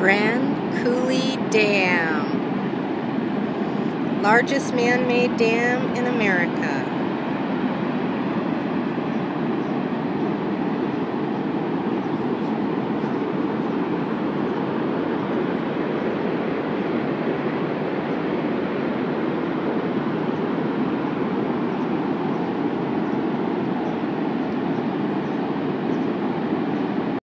Grand Coulee Dam, largest man-made dam in America.